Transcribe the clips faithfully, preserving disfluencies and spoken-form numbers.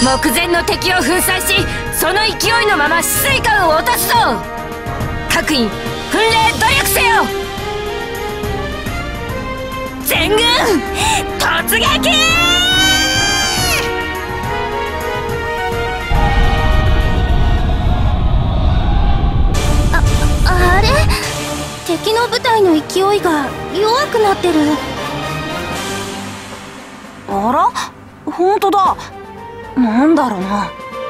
目前の敵を粉砕し、その勢いのまま止水艦を落とすぞ。各員奮励努力せよ。全軍突撃。 あ、あれ、敵の部隊の勢いが弱くなってる。 あら、本当だ。なんだろうな。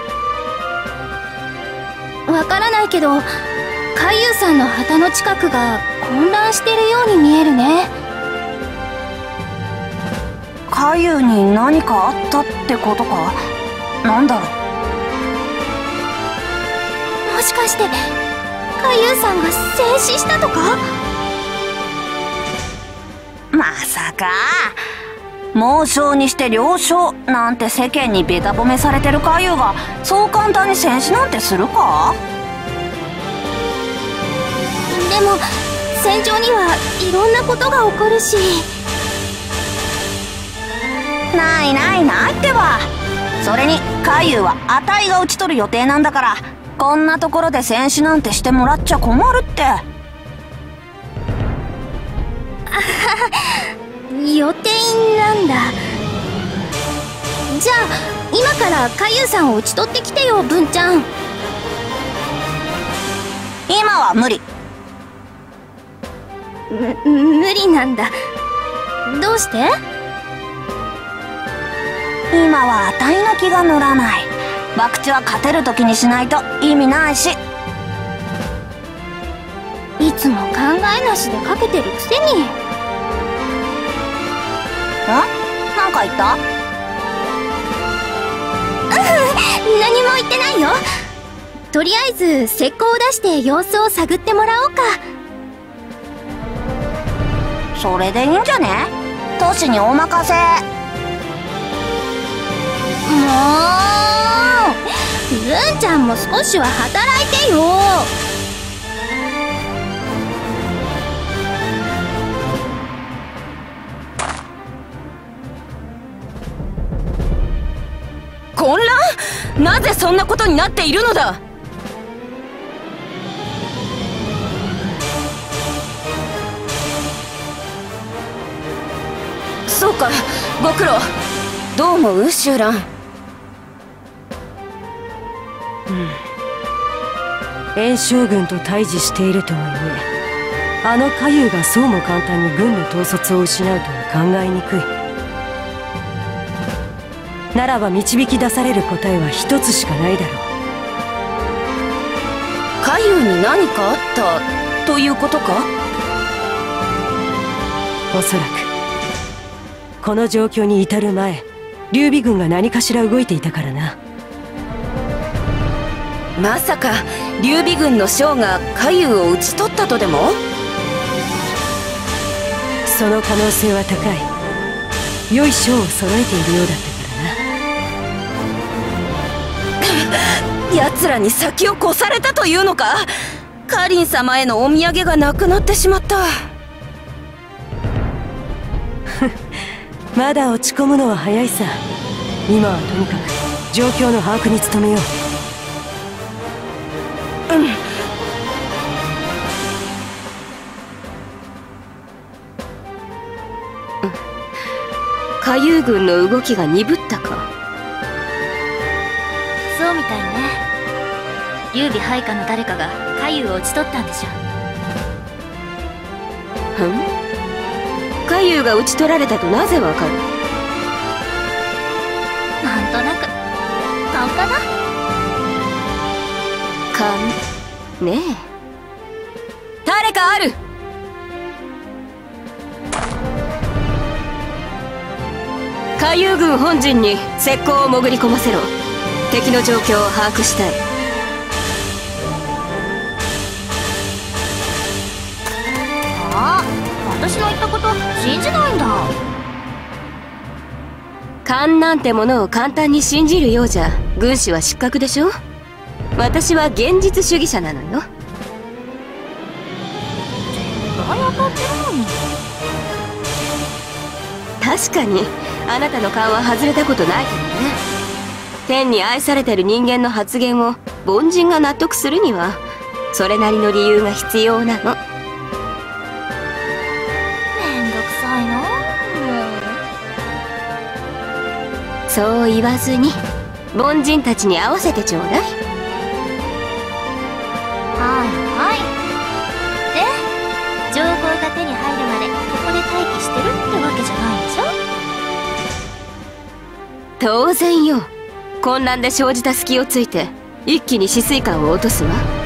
わからないけど、海遊さんの旗の近くが混乱してるように見えるね。 海遊に何かあったってことか。なんだろう。もしかして海遊さんが戦死したとか。 まさか。猛将にして良将なんて世間にベタ褒めされてる海遊がそう簡単に戦死なんてするか。 でも戦場にはいろんなことが起こるし。 ないないないってば。それに海遊はあたいが討ち取る予定なんだから、こんなところで戦死なんてしてもらっちゃ困るって。あはは予定なんだ。じゃあ今から海遊さんを討ち取ってきてよ、文ちゃん。 今は無理。 む無理なんだ。どうして？ 今はあたいの気が乗らない。博打は勝てる時にしないと意味ないし。 いつも考えなしでかけてるくせに。 ん？なんか言った？ 何も言ってないよ。とりあえず石膏を出して様子を探ってもらおうか。 それでいいんじゃね？トシにお任せ。 もう文ちゃんも少しは働いてよ。 混乱？なぜそんなことになっているのだ。そうか、ご苦労。どう思う、シュウラン。 炎将軍と対峙しているとはいえ、あの海遊がそうも簡単に軍の統率を失うとは考えにくい。ならば導き出される答えは一つしかないだろう。 海遊に何かあったということか。 おそらくこの状況に至る前、劉備軍が何かしら動いていたからな。 まさか劉備軍の将が海遊を討ち取ったとでも。 その可能性は高い。良い将を揃えているようだった奴らに先を越されたというのか。カリン様へのお土産がなくなってしまった。 まだ落ち込むのは早いさ。今はとにかく状況の把握に努めよう。 うん。海遊軍の動きが鈍ったか。 そうみたいね。劉備配下の誰かが海遊を討ち取ったんでしょ。 ふん？海遊が討ち取られたとなぜわかる？ なんとなく勘かな。 勘ねえ。誰かある。海遊軍本陣に石膏を潜り込ませろ。敵の状況を把握したい。 ああ、私の言ったこと信じないんだ。 勘なんてものを簡単に信じるようじゃ軍師は失格でしょ。私は現実主義者なのよ。 絶対当たってるのに。 確かにあなたの勘は外れたことないけどね。 天に愛されてる人間の発言を凡人が納得するにはそれなりの理由が必要なの。 めんどくさいなもう。 そう言わずに凡人たちに合わせてちょうだい。 はいはい。で、情報が手に入るまでここで待機してるってわけじゃないでしょ。 当然よ。混乱で生じた隙をついて一気に止水管を落とすわ。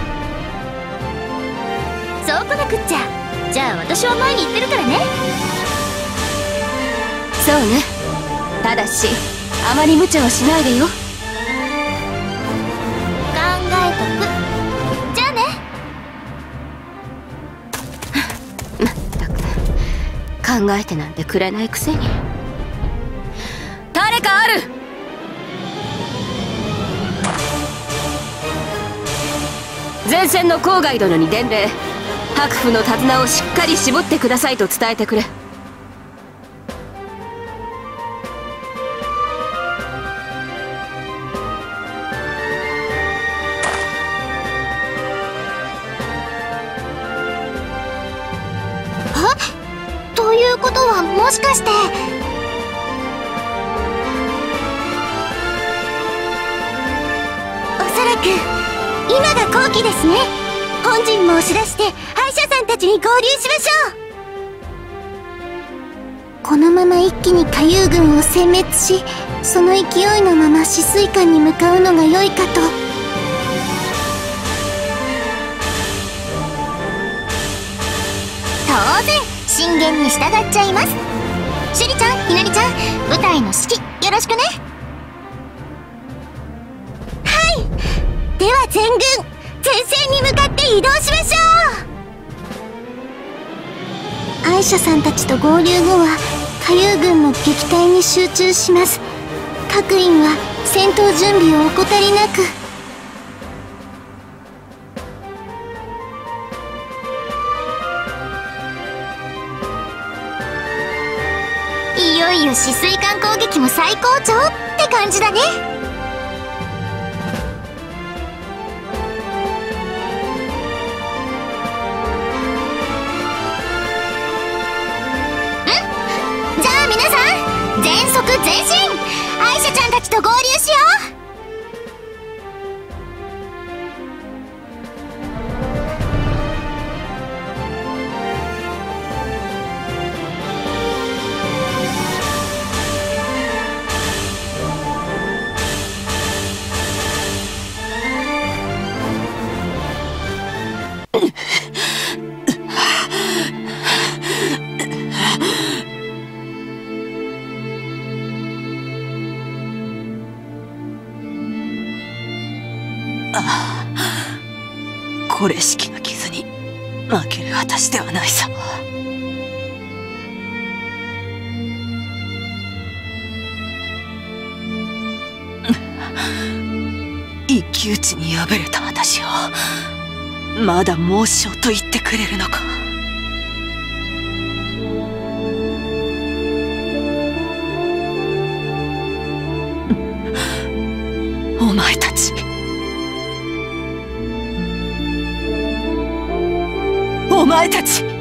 そうこなくっちゃ。じゃあ私は前に行ってるからね。 そうね。ただしあまり無茶はしないでよ。 考えとく。じゃあね。 まったく考えてなんてくれないくせに。誰かある。前線の郊外殿に伝令。白符の手綱をしっかり絞ってくださいと伝えてくれ。 え？ということはもしかして。おそらく今が好機ですね。本陣も押し出して敗者さんたちに合流しましょう。このまま一気に下遊軍を殲滅し、その勢いのまま止水館に向かうのが良いかと。当然進言に従っちゃいます。シュリちゃん、ひなりちゃん、舞台の指揮よろしくね。はい、では全軍前線に向かって移動しましょう。アイシャさんたちと合流後は下遊軍の撃退に集中します。各員は戦闘準備を怠りなく。いよいよ止水管攻撃も最高潮って感じだね。全速前進。アイシャちゃんたちと合流しよう。 ああ、これしきの傷に負ける私ではないさ。一騎打ちに敗れた私をまだ猛将と言ってくれるのか。お前たちお前たち